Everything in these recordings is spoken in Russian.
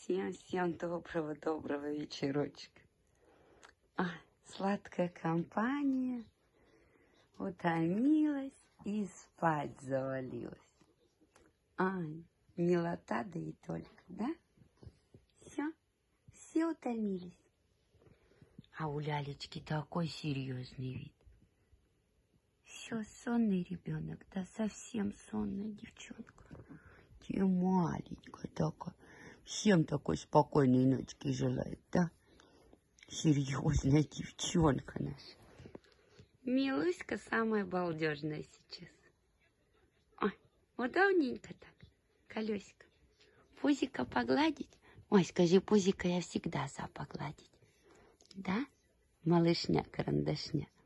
Всем доброго вечерочка. Сладкая компания утомилась и спать завалилась. Милота, да и только, да? Все утомились. А у лялечки такой серьезный вид. Все, сонный ребенок, да совсем сонная девчонка. Ты маленькая такая. Всем такой спокойной ночки желает, да? Серьезная девчонка наша. Милуська самая балдежная сейчас. Удобненько так, колесико. Пузико погладить? Ой, скажи, пузико я всегда за погладить. Да? Малышня-карандашня.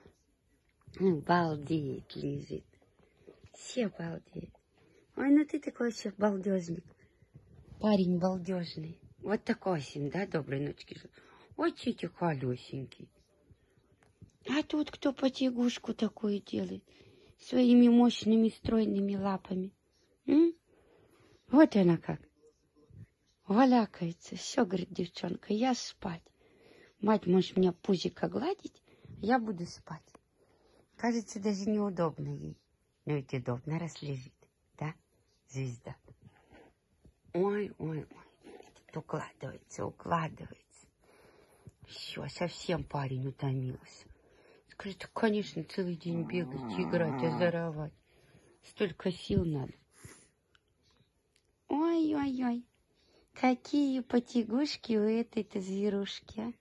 Балдеет лежит. Все балдеют. Ой, ну ты такой вообще балдежник. Парень балдежный. Вот такой сим, да, доброй ночки. Ой, тетя колесенький. А тут кто потягушку такую делает? Своими мощными стройными лапами. Вот она как. Валякается. Все, говорит девчонка, я спать. Мать, можешь мне пузико гладить, я буду спать. Кажется, даже неудобно ей. Но ведь удобно, раз лежит. Да, звезда? Ой. Укладывается. Все, совсем парень утомился. Скажи, конечно, целый день бегать, играть, озоровать. Столько сил надо. Ой. Какие потягушки у этой-то зверушки,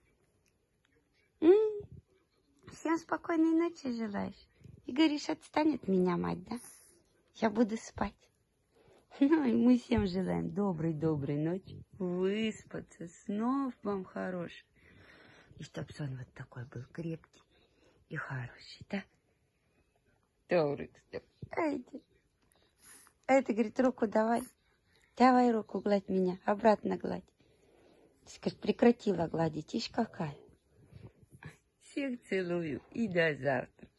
Всем спокойной ночи желаешь? И говоришь, отстань от меня, мать, да? Я буду спать. Ну, и мы всем желаем доброй ночи. Выспаться, снов вам хороших. И чтоб сон вот такой был крепкий и хороший, да? Добрый. А это, говорит, руку давай. Давай руку гладь меня, обратно гладь. Скажет, прекратила гладить, ишь какая. Всех целую и до завтра.